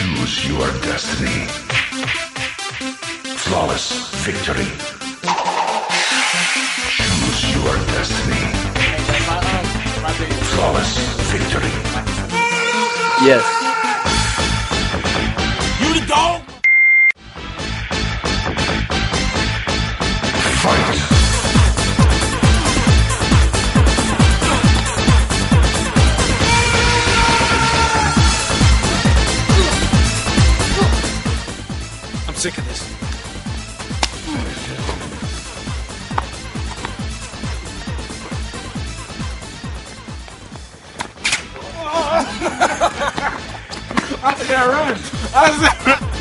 Choose your destiny. Flawless victory. Choose your destiny. Flawless victory. Yes. You the dog? Fight! I'm sick of this. I think I run.